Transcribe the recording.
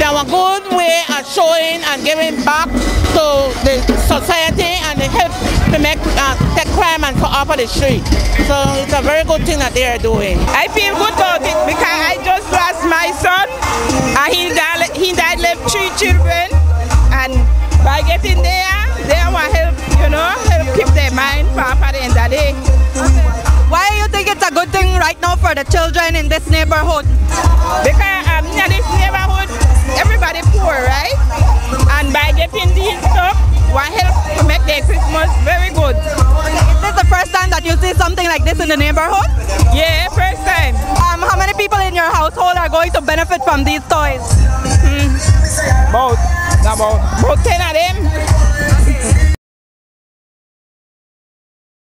They have a good way of showing and giving back to the society and they help to make take crime and off of the street. So it's a very good thing that they are doing. I feel good about it because I just lost my son and he died left 3 children, and by getting there, they want help, help keep their mind far at the end of the day. Why do you think it's a good thing right now for the children in this neighborhood? Because in this neighborhood, everybody poor, right? And by getting these stuff, want help to make their Christmas very good. Is this the first time that you see something like this in the neighborhood? Yeah, first time. How many people in your household are going to benefit from these toys? About 10 of them.